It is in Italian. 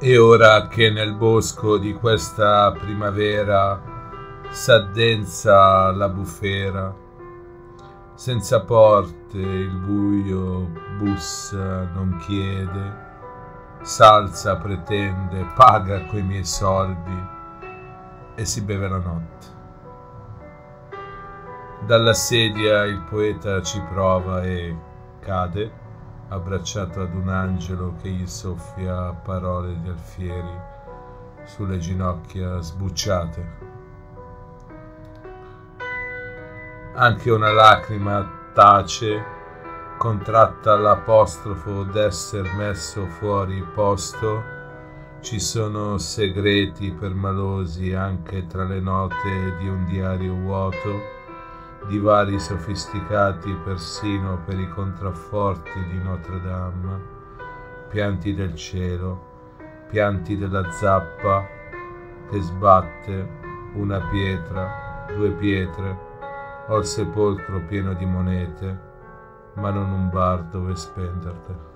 E ora che nel bosco di questa primavera s'addensa la bufera, senza porte il buio bussa, non chiede, s'alza, pretende, paga coi miei soldi e si beve la notte. Dalla sedia il poeta ci prova e cade, abbracciato ad un angelo che gli soffia parole di alfieri sulle ginocchia sbucciate. Anche una lacrima tace, contratta l'apostrofo d'esser messo fuori posto. Ci sono segreti permalosi anche tra le note di un diario vuoto, divari sofisticati persino per i contrafforti di Notre Dame, pianti del cielo, pianti della zappa che sbatte una pietra, due pietre, ho il sepolcro pieno di monete, ma non un bar dove spenderle.